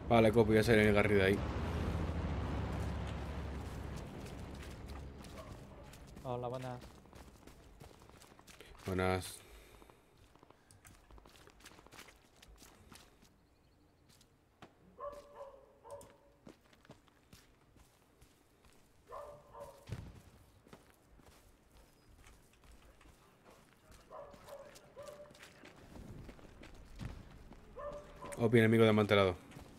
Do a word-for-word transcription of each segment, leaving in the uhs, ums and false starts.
Vale, copio, ya se en el garri de ahí. Hola, buenas. Buenas. Opi, enemigo desmantelado.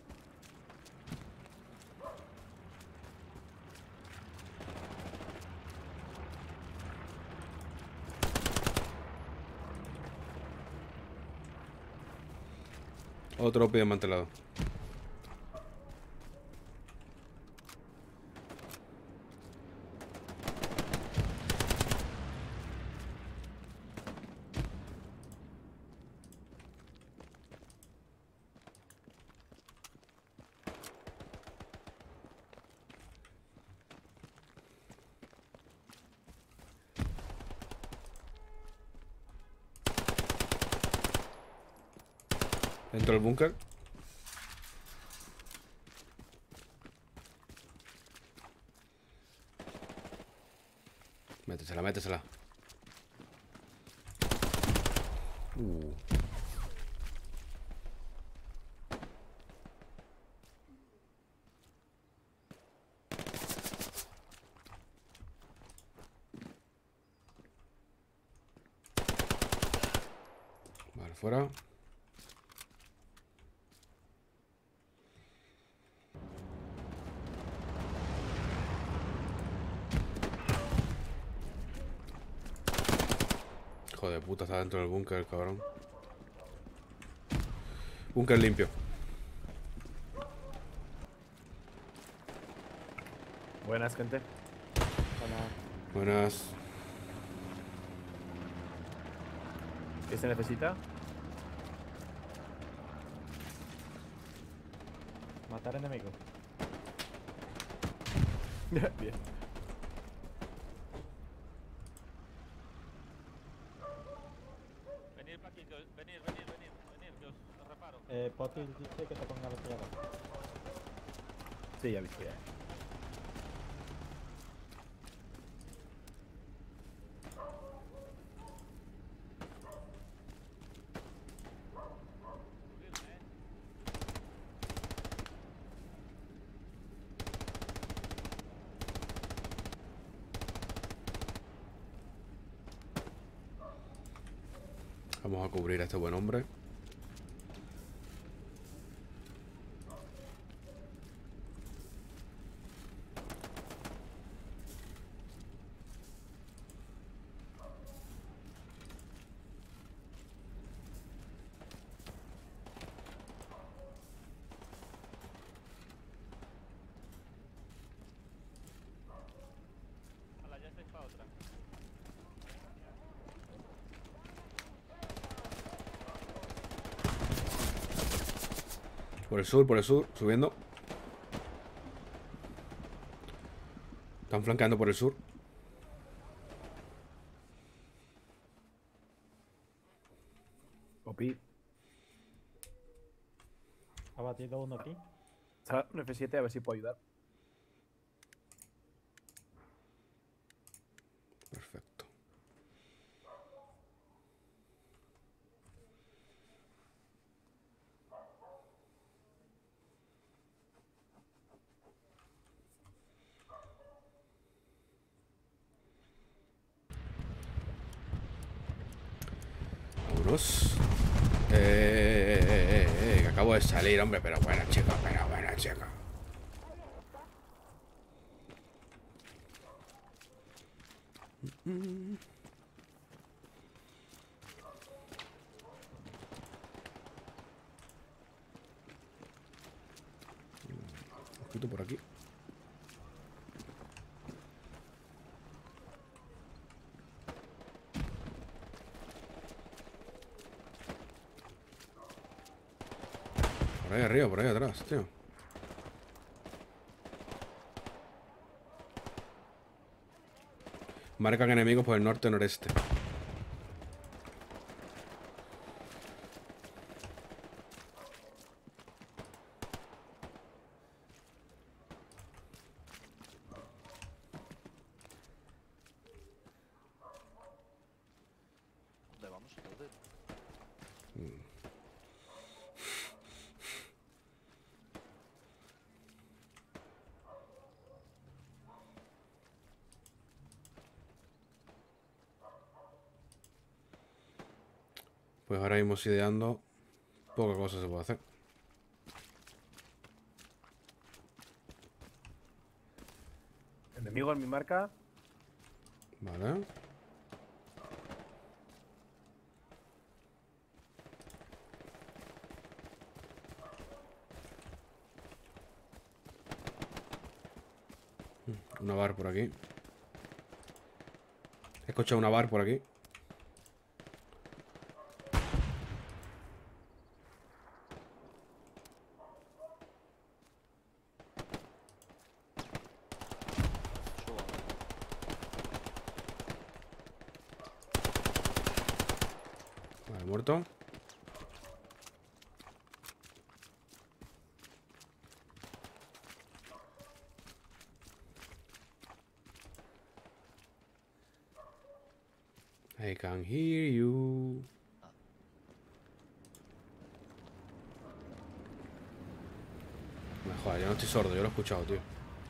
Otro Opi desmantelado. Dentro del búnker. Métesela, métesela. Uh. Vale, fuera. Hijo de puta, está dentro del búnker, cabrón. Búnker limpio. Buenas, gente. Hola. Buenas. ¿Qué se necesita? Matar enemigos. Bien. Venir para aquí, que os- venir, venir, venir, venir, que os, os reparo. Eh, Potis dice que te ponga la tirada. Sí, ya he visto ya. Vamos a cubrir a este buen hombre. Hala, ya estáis para otra. Por el sur, por el sur, subiendo. Están flanqueando por el sur. Opi. Ha batido uno aquí. Está un F siete, a ver si puedo ayudar. Perfecto. Vámonos. Eh, eh, eh, eh, eh, que acabo de salir, hombre, pero bueno, chico, pero bueno, chico. Ojito por aquí. Por ahí arriba, por ahí atrás, tío. Marcan enemigos por el norte-noreste. Pues ahora mismo ideando, poca cosa se puede hacer. Enemigo en mi marca. Vale. Una bar por aquí. He escuchado una bar por aquí. Vale, muerto. I can hear you. Me joder, yo no estoy sordo, yo lo he escuchado, tío.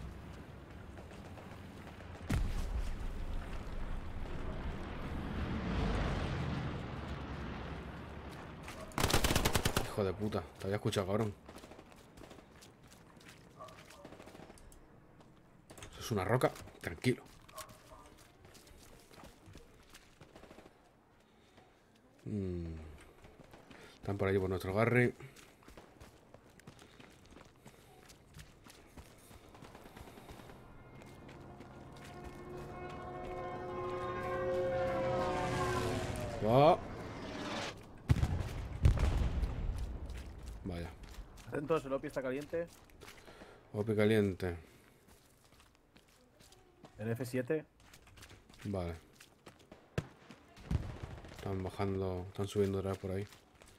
Hijo de puta, te había escuchado, cabrón. Eso es una roca, tranquilo. Mm. Están por allí por nuestro garry. Va. Vaya. Atentos, el O P I está caliente. O P I caliente. En F siete. Vale. Están bajando, están subiendo otra vez por ahí.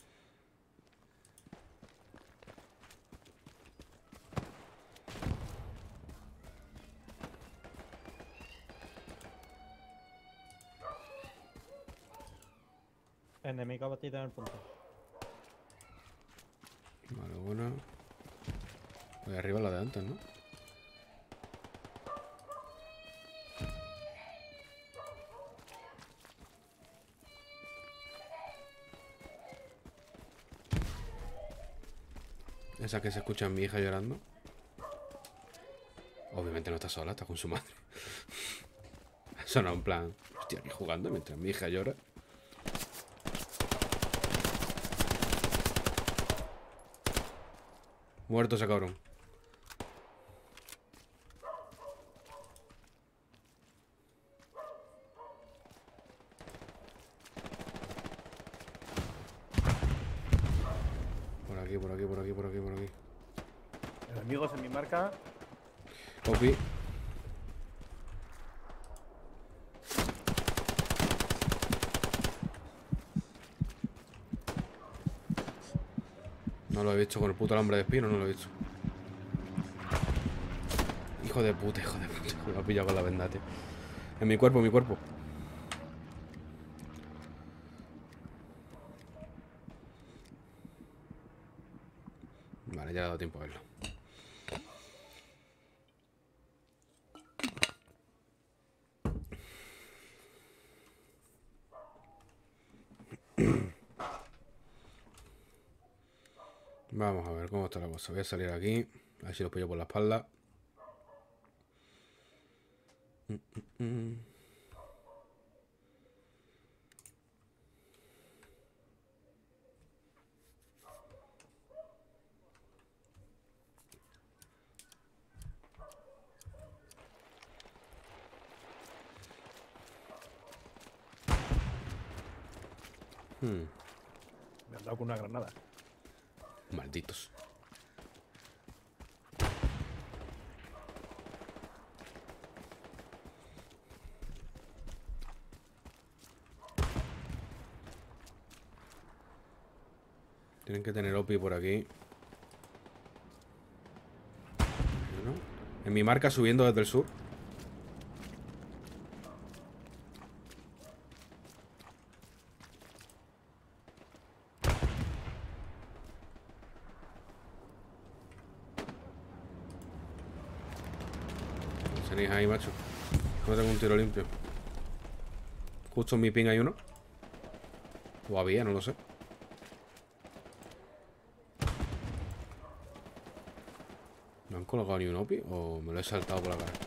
Enemigo abatido en el punto. Vale, bueno. Voy arriba la de antes, ¿no? Esa que se escucha a mi hija llorando. Obviamente no está sola, está con su madre. Eso no, en plan, hostia, aquí jugando mientras mi hija llora. Muerto ese cabrón. Por aquí, por aquí, por aquí, por aquí, por aquí. Enemigos en mi marca. Copy. No lo he visto con el puto alambre de espino, no lo he visto. Hijo de puta, hijo de puta. Me lo ha pillado con la venda, tío. En mi cuerpo, en mi cuerpo. Vale, ya ha dado tiempo a verlo. Vamos a ver cómo está la cosa. Voy a salir aquí. A ver si lo pillo por la espalda. Mm, mm, mm. Hmm, Me han dado con una granada. malditos. Tienen que tener O P I por aquí. Bueno, en mi marca subiendo desde el sur. tenéis ahí, macho? No tengo un tiro limpio. Justo en mi ping hay uno. O había, no lo sé. ¿No han colocado ni un O P I? ¿O me lo he saltado por la cara?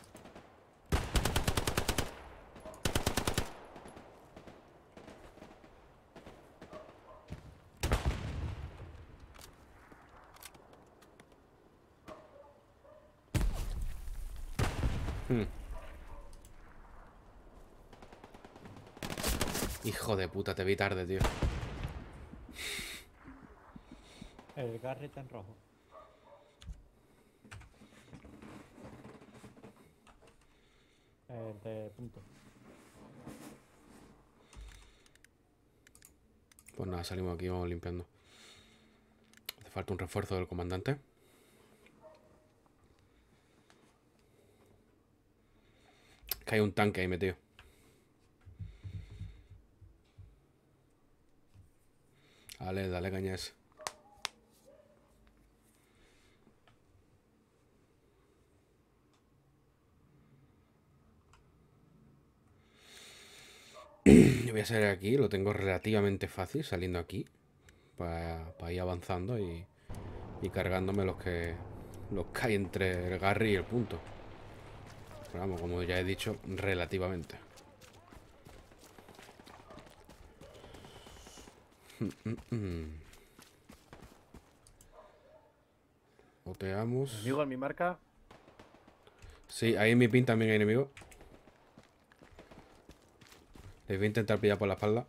Hmm. Hijo de puta, te vi tarde, tío. El Garry está en rojo. El de punto. Pues nada, salimos aquí y vamos limpiando. Hace falta un refuerzo del comandante. Que hay un tanque ahí metido. Dale, dale caña a ese. Yo voy a salir aquí, lo tengo relativamente fácil saliendo aquí. Para, para ir avanzando y, y cargándome los que los que hay entre el Garry y el punto. Pero vamos, como ya he dicho, relativamente. Oteamos. Enemigo en mi marca. Sí, ahí en mi pin también hay enemigos. Les voy a intentar pillar por la espalda.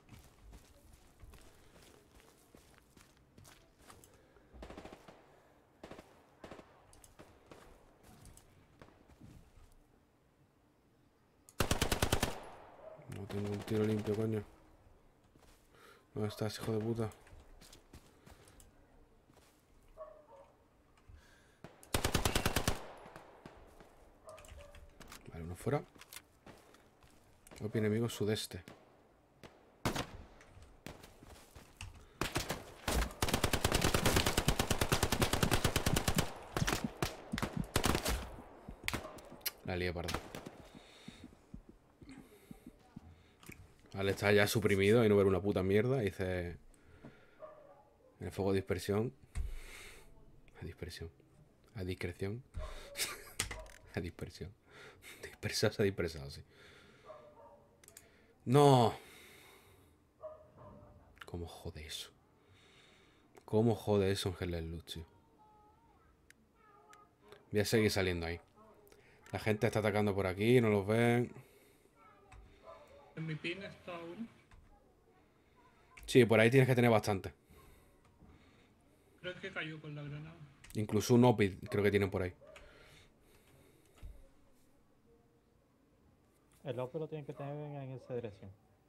No tengo un tiro limpio, coño. ¿Dónde estás, hijo de puta? Vale, uno fuera. Opi enemigo sudeste. La lié parda. Vale, está ya suprimido y no ver una puta mierda. Dice... En el fuego de dispersión. A dispersión. A discreción. A dispersión. Dispersado, se ha dispersado, sí. ¡No! ¿Cómo jode eso? ¿Cómo jode eso en Hell's Luz, tío? Voy a seguir saliendo ahí. La gente está atacando por aquí, no los ven. En mi pin está uno. Sí, por ahí tienes que tener bastante. Creo que cayó con la granada. Incluso un O P I creo que tienen por ahí. El O P lo tienen que tener en esa dirección.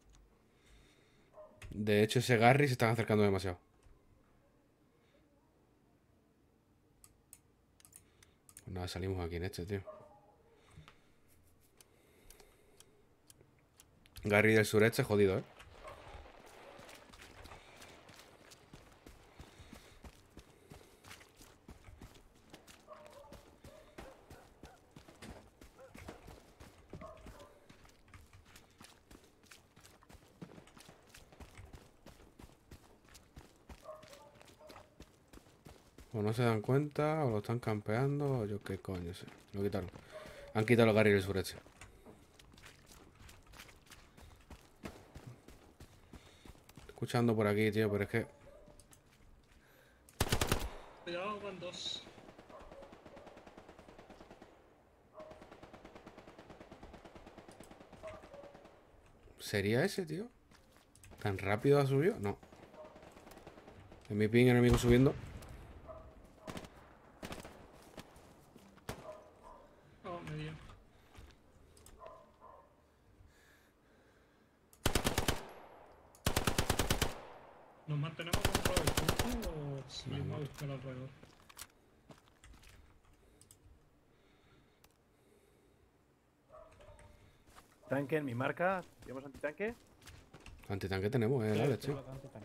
De hecho, ese Garry se están acercando demasiado. Pues nada, salimos aquí en este, tío. Garry del sureste, jodido, ¿eh? O no se dan cuenta, o lo están campeando, o yo qué coño sé. Lo quitaron. Han quitado los Garry del sureste. Escuchando por aquí, tío, pero es que... Cuidado con dos. ¿Sería ese, tío? ¿Tan rápido ha subido? No. En mi ping, enemigo subiendo. Oh, me dio. ¿Nos mantenemos contra el punto o salimos a buscar alrededor? Tanque en mi marca. ¿Tenemos antitanque? Antitanque tenemos, eh, Sí, Alex, sí, tío. bastante tanque.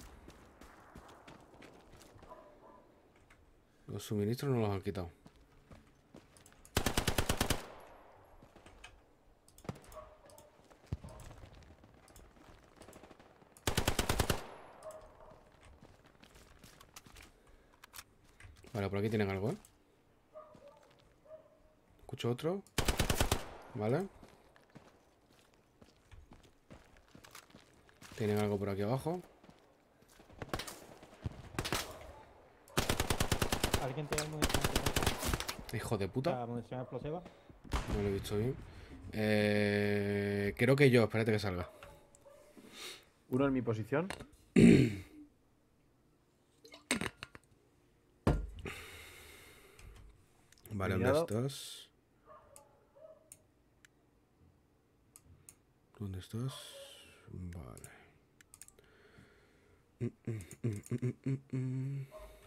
Los suministros no los han quitado. Vale, por aquí tienen algo, ¿eh? Escucho otro. Vale. Tienen algo por aquí abajo. ¿Alguien tiene munición? Hijo de puta. ¿La munición explosiva? No lo he visto bien. Eh, creo que yo. Espérate que salga. Uno en mi posición. Vale, ¿dónde Eliminado. estás? ¿Dónde estás? Vale. Mm, mm, mm, mm, mm, mm.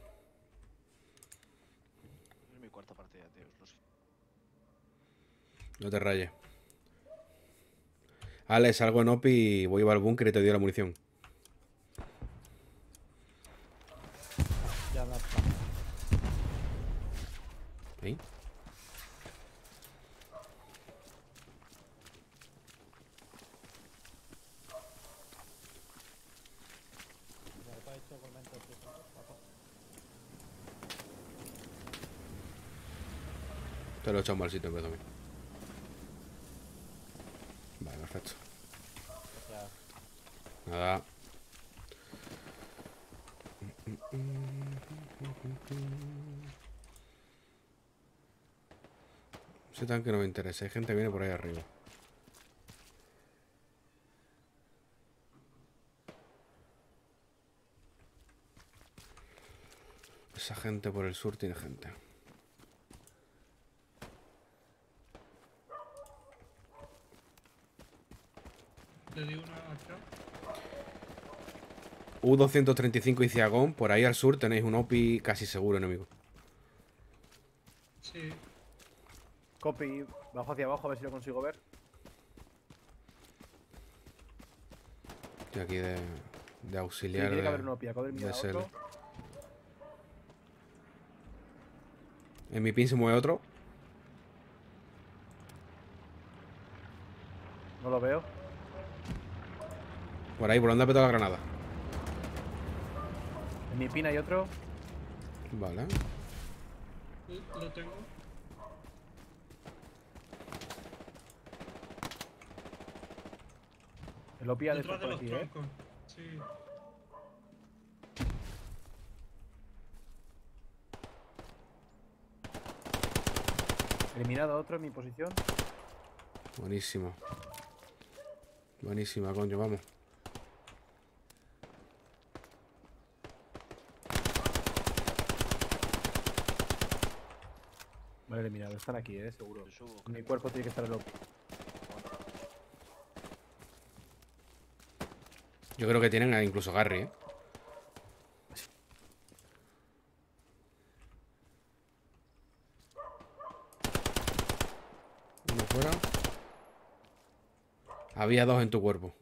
Es mi cuarta partida, tío. Lo sé. No te rayes. Ale, salgo en O P I y voy a ir al búnker y te doy la munición. Ya la está. ¿Ahí? Ya está hecho igualmente el piso, papá. Te lo he echado mal sitio en vez de a mí. Vale, perfecto. Ya. Nada. Ese tanque no me interesa. Hay gente que viene por ahí arriba. Esa gente por el sur tiene gente. Le di una acá. U doscientos treinta y cinco y Ciagón. Por ahí al sur tenéis un O P I casi seguro, enemigo. Sí. Copy. Bajo hacia abajo a ver si lo consigo ver. Estoy aquí de, de Sí, auxiliar. tiene que haber de- un opia. Acabo de de mirar a S L. otro. En mi pin se mueve otro. No lo veo. Por ahí, por donde ha petado la granada. En mi pin hay otro. Vale. Lo lo tengo. El opia de Detrás de por los aquí, eh. troncos. Sí. Eliminado otro en mi posición. Buenísimo. Buenísima, coño, vamos. Vale, eliminado. Están aquí, eh, seguro. Yo subo. En mi cuerpo tiene que estar el opia. Yo creo que tienen a incluso Garry, ¿eh? Uno fuera. Había dos en tu cuerpo.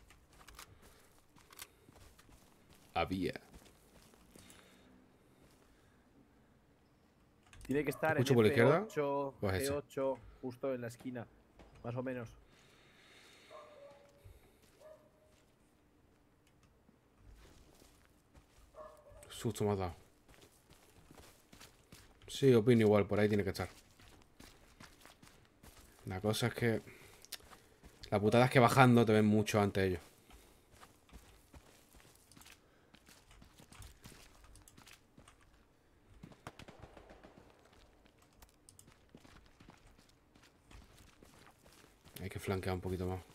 Había. Tiene que estar en escucho por la izquierda? F ocho, Pues ese. G ocho, justo en la esquina. Más o menos. Susto me has dado. Sí, opino igual, por ahí tiene que estar. La cosa es que... La putada es que bajando te ven mucho antes ellos. Hay que flanquear un poquito más.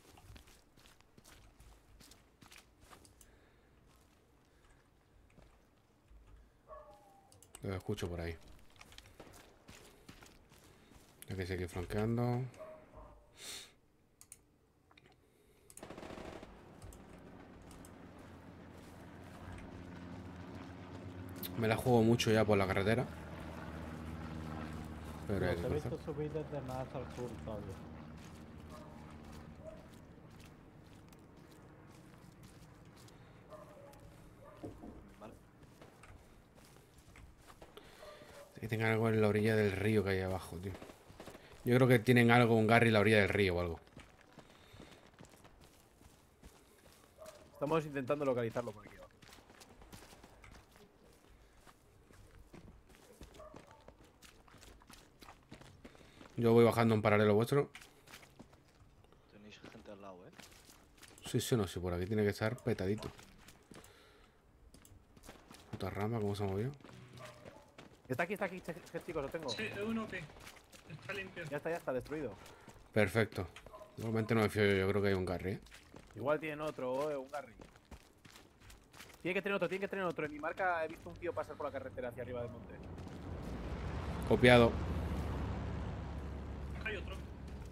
Lo escucho por ahí. Hay que seguir flanqueando. Me la juego mucho ya por la carretera. Pero hay Los que he cruzar. visto subir desde más al sur todavía. Vale. Que tengan algo en la orilla del río que hay abajo, tío. Yo creo que tienen algo, un Garry en la orilla del río o algo. Estamos intentando localizarlo por aquí abajo. Yo voy bajando en paralelo vuestro. Tenéis gente al lado, eh. Sí, sí, no, sí, por aquí tiene que estar petadito. Puta rama, ¿cómo se ha movido? Está aquí, está aquí, ch- ch- chicos, lo tengo. Sí, es uno que está limpio. Ya está, ya está, destruido. Perfecto. Igualmente no me fío yo, yo creo que hay un Garry, ¿eh? Igual tienen otro, eh, un Garry. Tiene que tener otro, tiene que tener otro. En mi marca he visto un tío pasar por la carretera hacia arriba del monte. Copiado. Acá hay otro.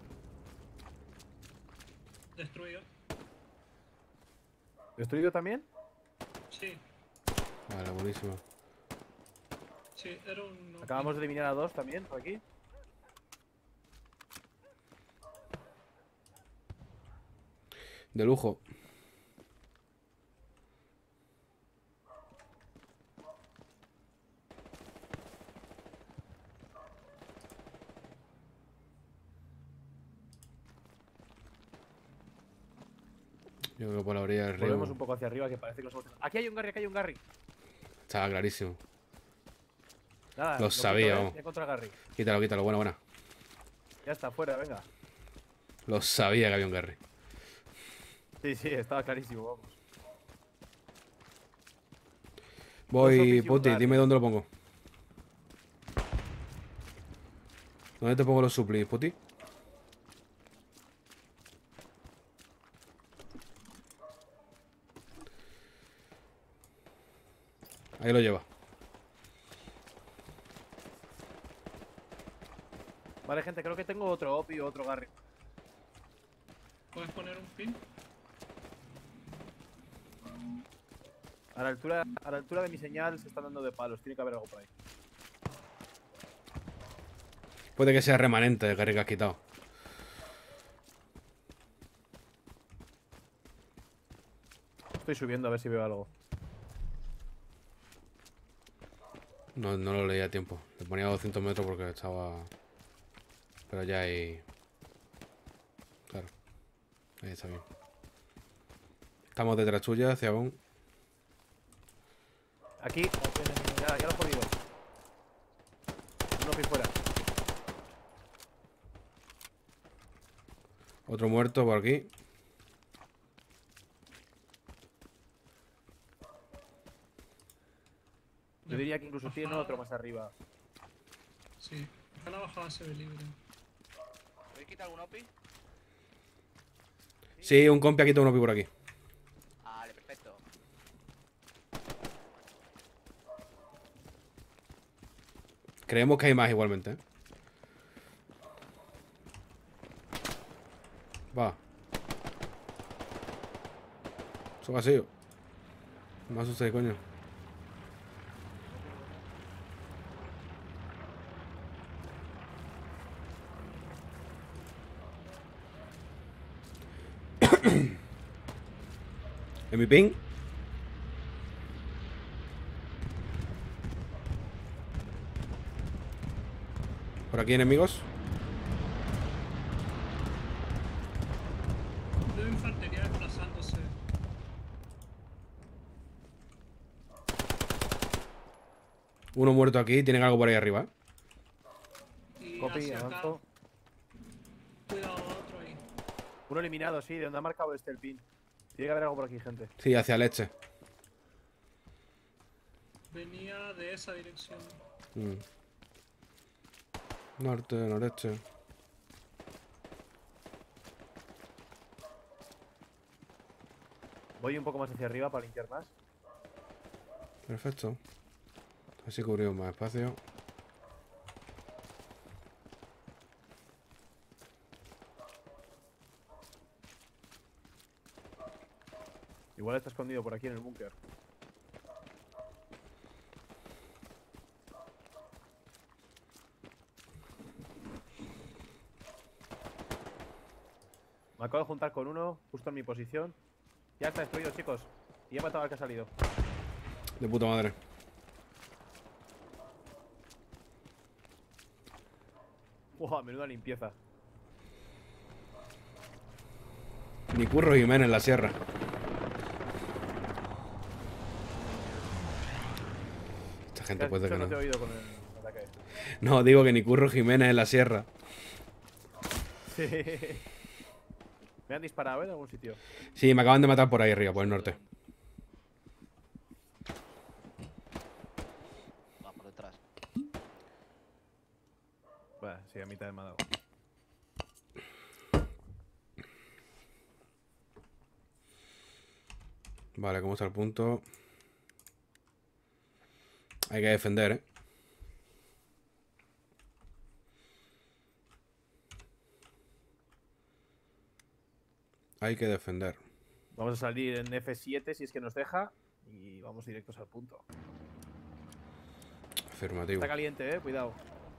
Destruido. ¿Destruido también? Sí, Vale, buenísimo. sí, era un... Acabamos de eliminar a dos también, por aquí. De lujo. Yo creo que por la orilla del río. Volvemos un poco hacia arriba que parece que nos hemos... Aquí hay un Garry, aquí hay un Garry. Estaba clarísimo. Nada, Lo sabía, quito, ¿eh? vamos. Ya encontré a Garry. Quítalo, quítalo, buena, buena. Ya está, fuera, venga. Lo sabía que había un Garry. Sí, sí, estaba clarísimo, vamos. Voy, Dos opis y un Puti, Garry. dime dónde lo pongo. ¿Dónde te pongo los suplis, Puti? Ahí lo lleva. Vale, gente, creo que tengo otro Opi o otro Garry. ¿Puedes poner un pin? A la altura, a la altura de mi señal se están dando de palos. Tiene que haber algo por ahí. Puede que sea remanente de Garry que has quitado. Estoy subiendo a ver si veo algo. No, no lo leía a tiempo. Le ponía a doscientos metros porque estaba... Pero ya hay... Claro. Ahí está bien. Estamos detrás tuya, hacia aún. Aquí. Ya, ya lo he jodido. Un Opi fuera. Otro muerto por aquí. Yo diría que incluso tiene otro más arriba. Sí, acá la bajada se ve libre. ¿Podéis quitar algún OPI? Sí, un compi ha quitado un opi por aquí. Vale, perfecto. Creemos que hay más igualmente, ¿eh? Va. Eso vacío. No me asustes, coño. ¿En mi ping? ¿Por aquí enemigos? Veo infantería desplazándose. Uno muerto aquí, tienen algo por ahí arriba, ¿eh? Y Copy, hacia acá. avanzo. Cuidado, otro ahí. Uno eliminado, sí, de donde ha marcado este el pin. Tiene que haber algo por aquí, gente. Sí, hacia el este. Venía de esa dirección. Mm. Norte, noreste. Voy un poco más hacia arriba para limpiar más. Perfecto. Así cubrimos más espacio. Igual está escondido por aquí en el búnker. Me acabo de juntar con uno, justo en mi posición. Ya está destruido, chicos. Y he matado al que ha salido. De puta madre. ¡Wow! Menuda limpieza. Ni Curro Jiménez en la sierra. Esta gente ¿Qué has puede dicho? que No te he no. oído con el ataque. No, digo que ni Curro Jiménez en la sierra. Sí. Me han disparado, ¿eh? De algún sitio. Sí, me acaban de matar por ahí arriba, por el norte. Va por detrás. Bueno, sí, a mitad me ha dado. Vale, ¿cómo está el punto? Hay que defender, ¿eh? Hay que defender. Vamos a salir en F siete si es que nos deja. Y vamos directos al punto. Afirmativo. Está caliente, eh. Cuidado.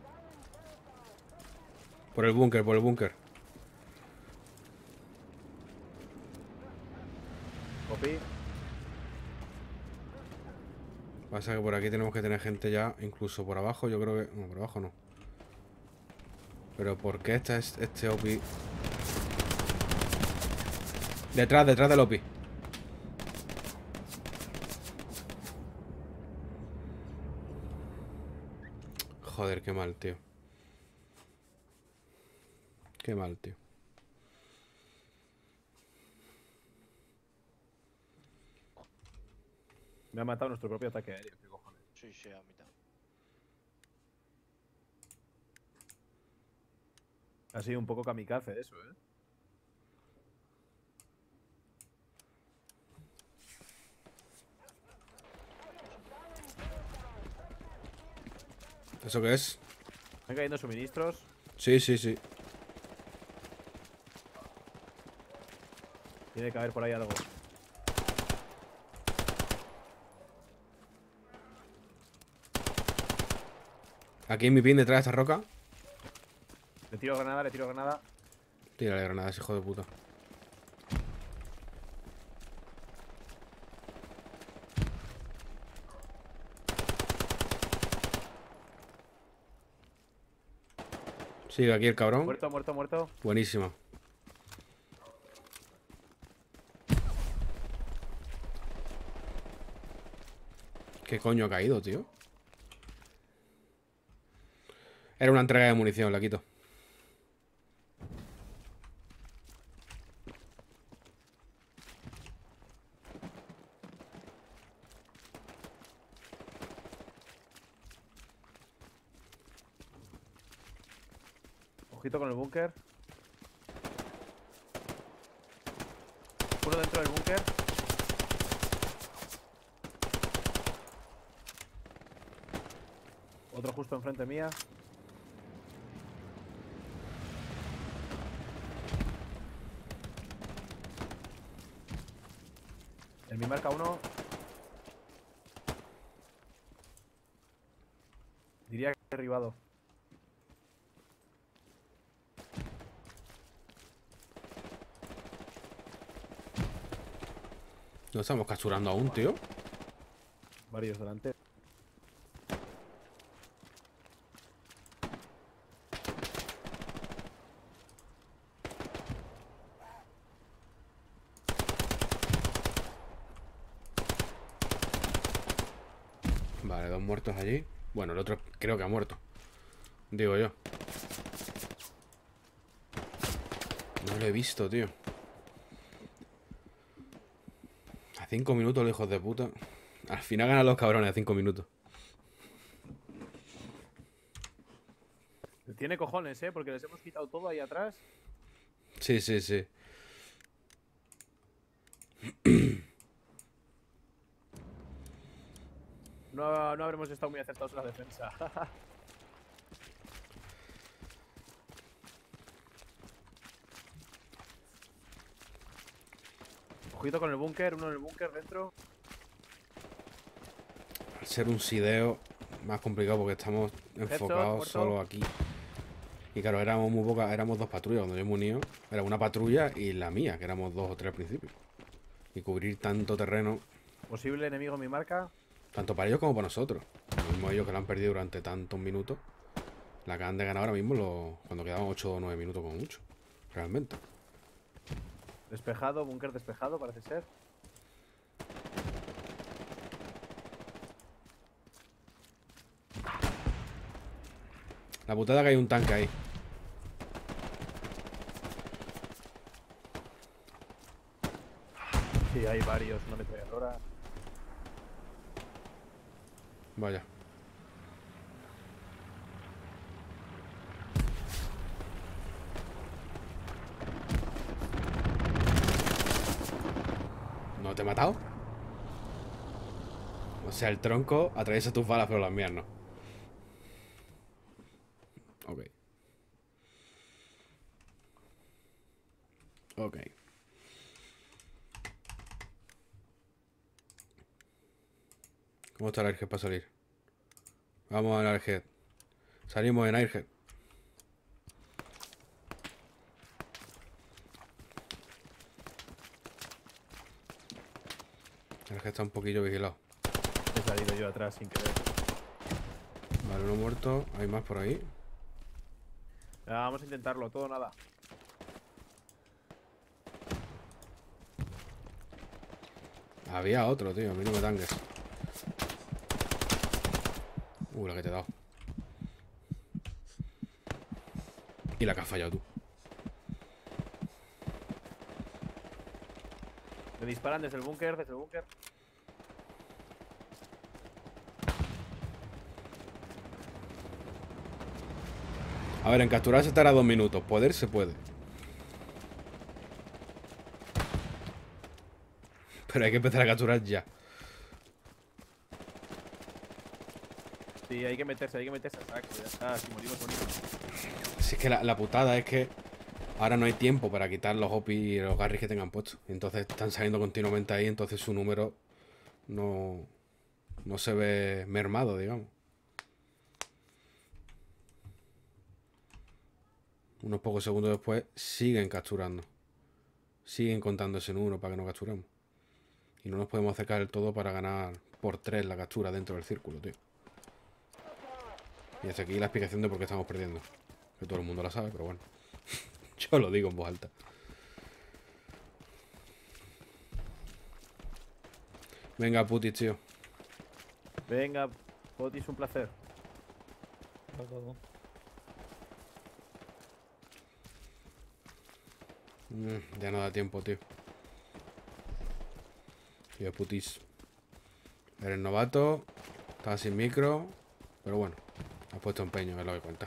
Por el búnker, por el búnker. Copy. Pasa que por aquí tenemos que tener gente ya, incluso por abajo, yo creo que... No, por abajo no. Pero ¿por qué este, es- este O P I? Detrás, detrás del O P I. Joder, qué mal, tío. Qué mal, tío. Me ha matado nuestro propio ataque aéreo. ¿Qué cojones? Sí, sí, a mitad. Ha sido un poco kamikaze eso, eh. ¿Eso qué es? Están cayendo suministros. Sí, sí, sí. Tiene que haber por ahí algo. Aquí en mi pin, detrás de esta roca. Le tiro granada, le tiro granada. Tírale granadas, hijo de puta. Sigue aquí el cabrón. Muerto, muerto, muerto. Buenísimo. ¿Qué coño ha caído, tío? Era una entrega de munición, la quito. Ojito con el búnker. Uno dentro del búnker. Otro justo enfrente mía. En mi marca uno. Diría que he derribado. No estamos capturando aún, tío. Varios delante. Vale, dos muertos allí. Bueno, el otro creo que ha muerto. Digo yo. No lo he visto, tío. A cinco minutos, los hijos de puta. Al final ganan los cabrones a cinco minutos. Tiene cojones, eh, porque les hemos quitado todo ahí atrás. Sí, sí, sí. No, no habremos estado muy acertados en la defensa. Ojito con el búnker, uno en el búnker dentro. Al ser un sideo, más complicado porque estamos enfocados muerto. solo aquí. Y claro, éramos muy pocas, éramos dos patrullas. Cuando yo hemos unido, era una patrulla y la mía, que éramos dos o tres al principio. Y cubrir tanto terreno, Posible enemigo en mi marca. tanto para ellos como para nosotros. Lo mismo ellos que lo han perdido durante tantos minutos. La acaban de ganar ahora mismo lo- cuando quedaban ocho o nueve minutos como mucho. Realmente. Despejado, búnker despejado, parece ser. La putada que hay un tanque ahí. Sí, hay varios, una ametralladora. Vaya. ¿No te he matado? O sea, el tronco atraviesa tus balas, pero las mías no. Ok. Ok. ¿Cómo está el Airhead para salir? Vamos al Airhead. Salimos en Airhead. El Airhead está un poquillo vigilado. He salido yo atrás sin querer. Vale, uno muerto. Hay más por ahí. Ya, vamos a intentarlo, todo o nada. Había otro, tío. A mí no me tanques. Uh, la que te he dado. Y la que has fallado tú. Me disparan desde el búnker, desde el búnker. A ver, en capturar se estará dos minutos. Poder se puede. Pero hay que empezar a capturar ya. Sí, hay que meterse, hay que meterse al saco. Ya está, si morimos, morimos. Si es que la, la putada es que ahora no hay tiempo para quitar los O P I y los Garrys que tengan puestos. Entonces están saliendo continuamente ahí, entonces su número no, no se ve mermado, digamos. Unos pocos segundos después siguen capturando. Siguen contando ese número para que no capturemos. Y no nos podemos acercar del todo para ganar por tres la captura dentro del círculo, tío. Y hasta aquí la explicación de por qué estamos perdiendo. Que todo el mundo la sabe, pero bueno. Yo lo digo en voz alta. Venga, putis, tío. Venga, Potis, un placer. Todo, todo. Mm, ya no da tiempo, tío. Tío, putis. Eres novato. Estás sin micro. Pero bueno, has puesto empeño, es lo que cuenta.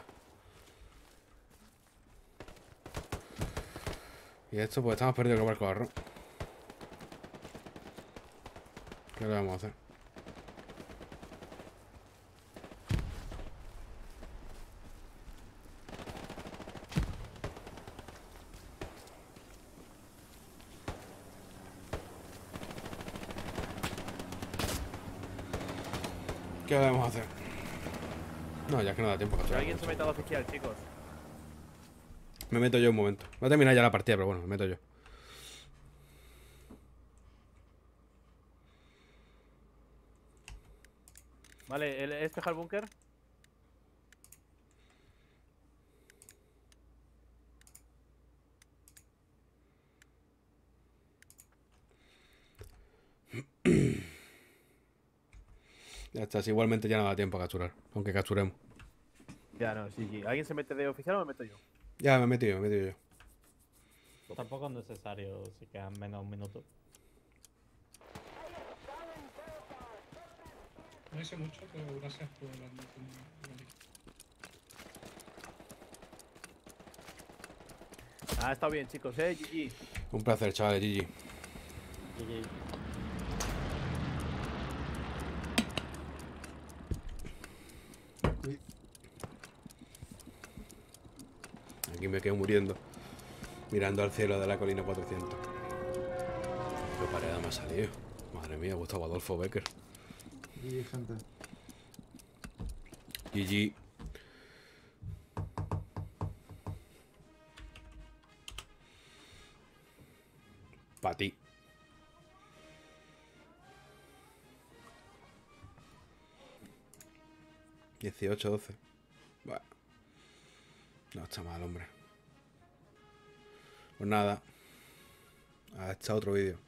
Y esto, pues estamos perdidos con el barco de arroz. ¿Qué le vamos a hacer? ¿Qué debemos hacer? No, ya es que no da tiempo a Que capturar. alguien se meta de oficial, chicos. Me meto yo un momento. Va a terminar ya la partida, pero bueno, me meto yo. Vale, ¿el- ¿es dejar el búnker? Ya está, si igualmente ya no da tiempo a capturar. Aunque capturemos. Ya, no, sí, sí. ¿Alguien se mete de oficial o me meto yo? Ya, me he metido, me he metido yo. Tampoco es necesario si quedan menos de un minuto. No hice mucho, pero gracias por la la- Ah, está bien, chicos, eh, G G. Un placer, chavales, G G. G G. Aquí me quedo muriendo. Mirando al cielo de la colina cuatrocientos. Qué pared me ha salido. Madre mía, Gustavo Adolfo Becker. Y gente. G G. Pa' ti. dieciocho doce. Bueno. No está mal, hombre. Pues nada. Hasta otro vídeo.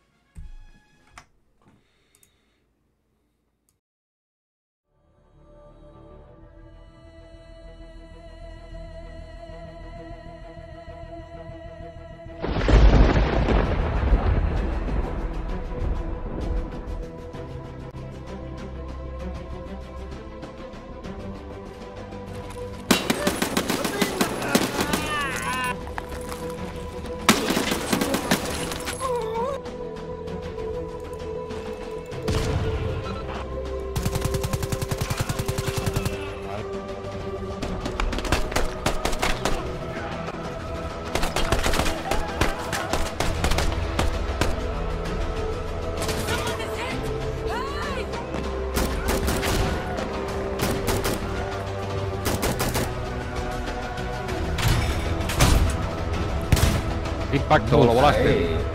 Impacto, lo volaste.